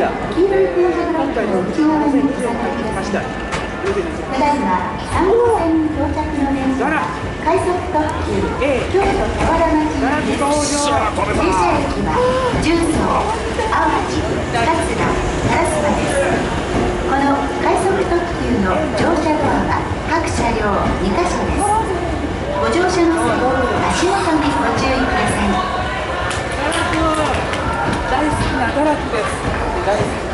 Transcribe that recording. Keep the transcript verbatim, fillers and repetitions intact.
黄色いフードブロックの内側にお下がりください。ただいまさん号線に到着の電車は快速特急京都田原町行きです。停車駅は重曹、淡路、桂、烏丸です。この快速特急の乗車ドアは各車両にかしょです。ご乗車の際、足元にご注意ください。 大好きなガラクです。大好き。